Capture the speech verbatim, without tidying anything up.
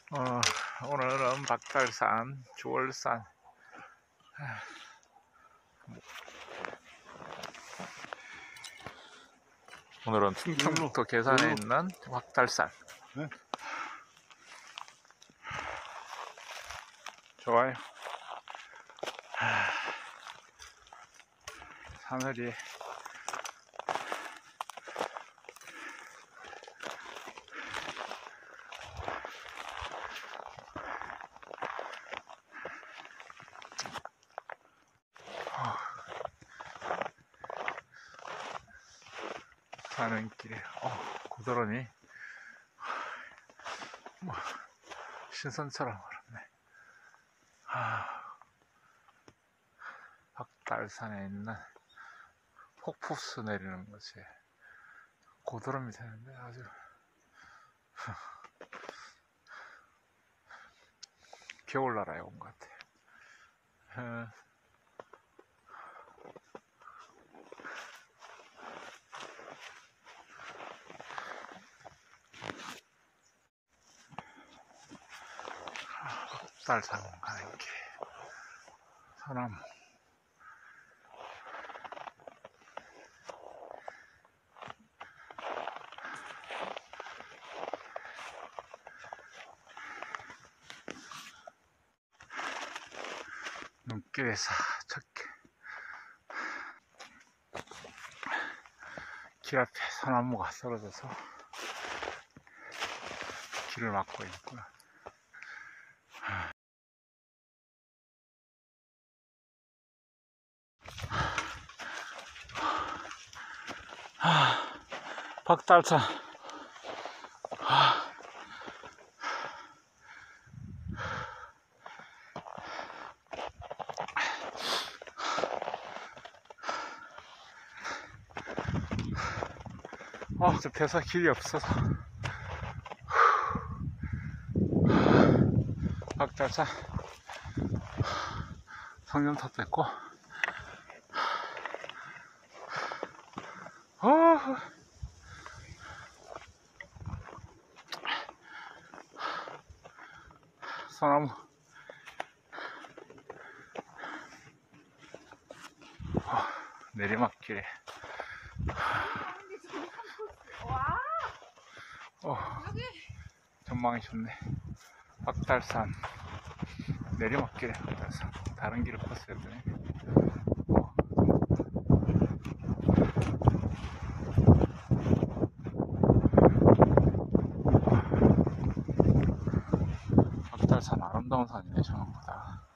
어, 오늘은 박달산, 주월산. 오늘은 충청북도 계산에 있는 박달산. 네? 좋아요. 하늘이 가는 길에 어, 고드름이 뭐 신선처럼 그렇네. 아, 박달산에 있는 폭포수 내리는 것이 고드름이 되는데 아주 겨울나라에 온 것 같아요. 박달산 가는 길 소나무. 눈길에서 척게 길 앞에 소나무가 쓰러져서 길을 막고 있구나. 박달산. 아, 저 배사 길이 없어서. 박달산 성경탑 됐고, 어, 소나무. 어, 내리막길에 어, 전망이 좋네. 박달산 내리막길에 박달산. 다른 길을 컸어야 되네. 어. 박달산 아름다운 산이네 생각보다.